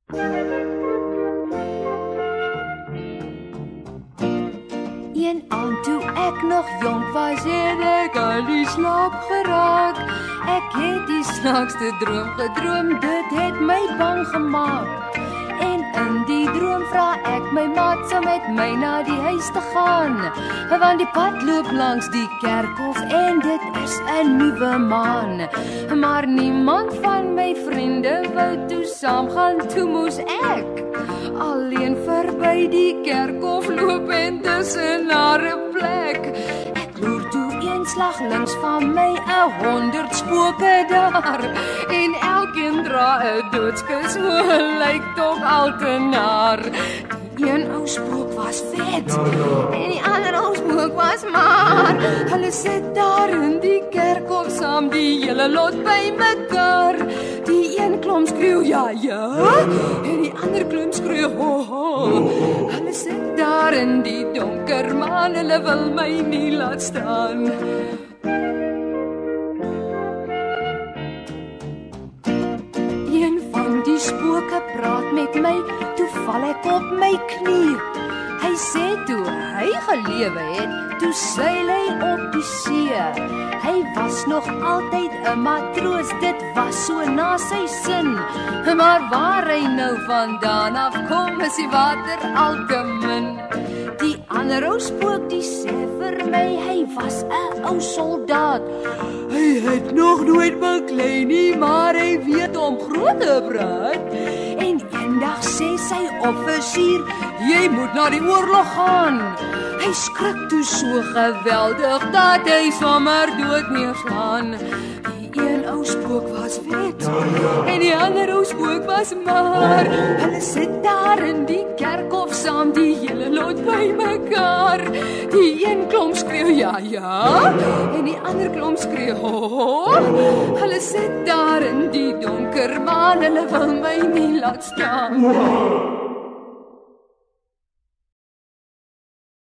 Een aand toe ek nog jonk was, het ek aan die slaap geraak. Ek het die snaakste droom gedroom, dit het my bang gemaak. En in die droom vra ek my maat saam met my na die huis te gaan, want die pad loop langs die kerkhof en dit is 'n nuwe maan. Maar niemand van my vriende wou toe saamgaan, toe moes ek alleen verby die kerkhof loop en tussen haar 'n plek. Ek loer toe een slag links van my 100 spooke daar, en elkeen dra 'n doodskus, hoe lyk tog al te naar. Die een ou spook was vet en die ander ou spook was maar. Hulle sit daar in die kerkhof saam, die hele lot by mekaar. Die een klomp skreeu ja ja, en die ander klomp skreeu ho ho. Hulle sit daar in die donker, maar hulle wil my nie laat staan. Een van die spooke praat met my, toe val ek op my knie. Hy sê toe hy gelewe het, toe seil hy op die see. Hy was nog altyd 'n matroos, dit was so na sy sin. Maar waar hy nou vandaan af kom, is die water al te min. Die ander ou spook, die sê vir my, hy was 'n ou soldaat. Hy het nog nooit beklei nie, maar hy weet om groot te praat. En eendag sê sy offisier, jy moet na die oorlog gaan. Hy skrik toe so geweldig dat hy sommer dood neerslaan. Die een ou spook was wet en die ander ou spook was maar. Hulle sit daar in die kerkhof saam, die hele lot by mekaar. Die een klomp skreeu ja ja, en die ander klomp skreeu ho ho. Hulle sit daar in die donker, maar hulle wil my nie laat staan.